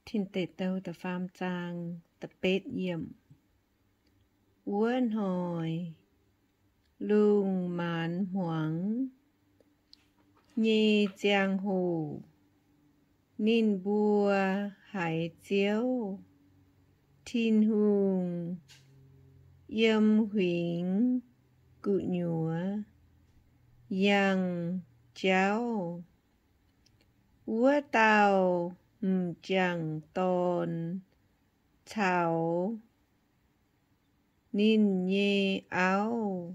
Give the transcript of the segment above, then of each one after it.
Thiên tệ tâu tà pham trang tà bết yểm uốn hồi lung mãn hoảng nhi giang hồ ninh bùa hải chiếu thiên hùng yêm huynh cụ nhúa yang cháu úa tàu chẳng tồn thảo ninh nhê áo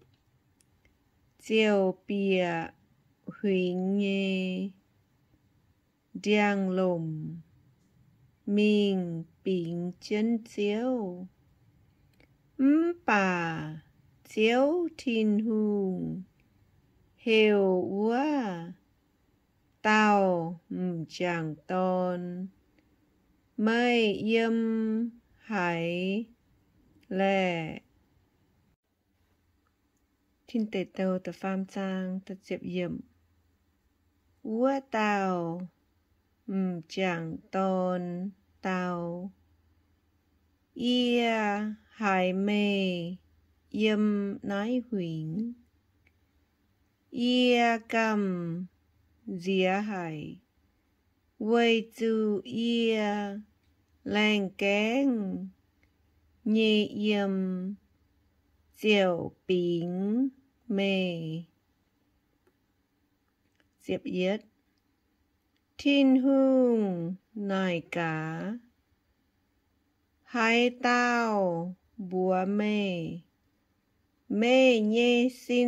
chiều bìa huynh nhê điang lùm mình bình chân chiếu bà chiếu thiên hùng hiệu úa tao chẳng tôn mây yêm hải lệ thiên tệ tâu tà pham trang tà diệp yểm úa tao chẳng tôn tao ia hải mê yêm nái huynh ia cầm dĩa hải quay chu ia làng kén nhị yêm diệu bính mê diệp yết thiên hương nài cá hai tao bùa mê mê nhê xin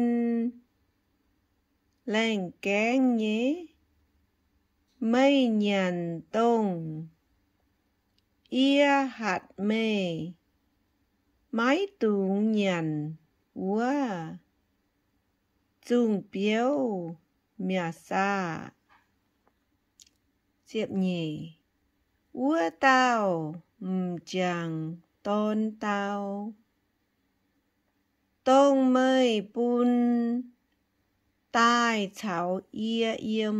làng kén nhé mây nhàn tông ia hạt mê mái tùng nhàn úa chung biếu mía xa diệp nhì úa tao chẳng tôn tao tông mây bún tai cháo ia yêm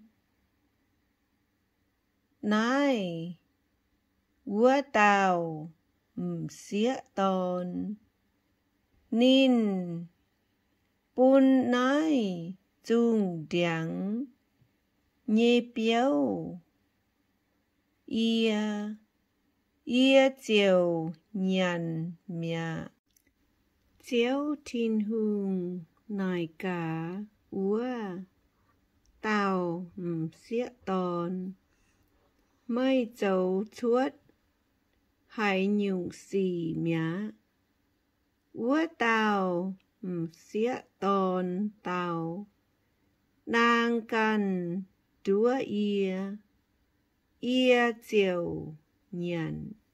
nai úa tao xía tôn nín bún nai chung điang nhê biếu ia chiều nhàn mía chiếu thiên hương nài cá úa tao xía tôn mây dấu chuốt hải nhung xì mía úa tao xía tôn tao nàng cần đúa ia chiều nhàn